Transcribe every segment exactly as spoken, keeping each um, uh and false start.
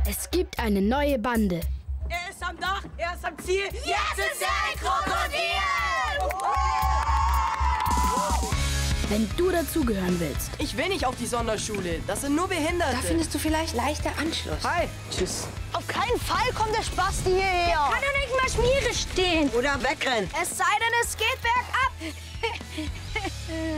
Es gibt eine neue Bande. Er ist am Dach, er ist am Ziel. Jetzt, Jetzt ist er ein Krokodil! Wenn du dazugehören willst. Ich will nicht auf die Sonderschule. Das sind nur Behinderte. Da findest du vielleicht leichter Anschluss. Hi. Tschüss. Auf keinen Fall kommt der Spasti hierher. Kann doch nicht mal Schmiere stehen. Oder wegrennen. Es sei denn, es geht bergab.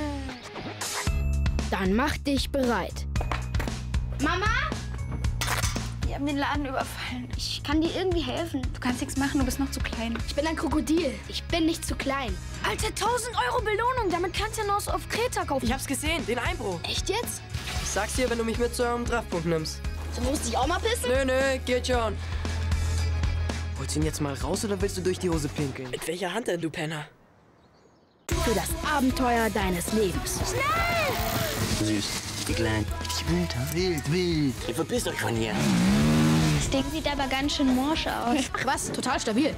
Dann mach dich bereit. Mama? Die haben den Laden überfallen. Ich kann dir irgendwie helfen. Du kannst nichts machen, du bist noch zu klein. Ich bin ein Krokodil. Ich bin nicht zu klein. Alter, tausend Euro Belohnung. Damit kannst du noch auf Kreta kaufen. Ich hab's gesehen, den Einbruch. Echt jetzt? Ich sag's dir, wenn du mich mit zu eurem Treffpunkt nimmst. So musst ich auch mal pissen? Nö, nö, geht schon. Holst du ihn jetzt mal raus oder willst du durch die Hose pinkeln? Mit welcher Hand denn, du Penner? Für das Abenteuer deines Lebens. Süß, die Kleinen. Richtig wild, ha? Wild, wild. Ihr verpisst euch von hier. Das Ding sieht aber ganz schön morsch aus. Ach was, total stabil.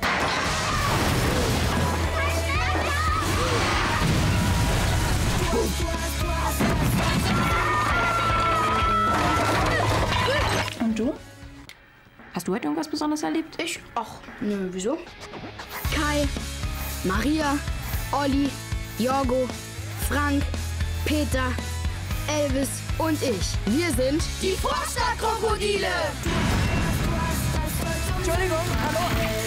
Und du? Hast du heute irgendwas Besonderes erlebt? Ich? Ach, nö, wieso? Kai, Maria, Olli, Jorgo, Frank, Peter, Elvis und ich. Wir sind Die Vorstadtkrokodile. Entschuldigung, hallo.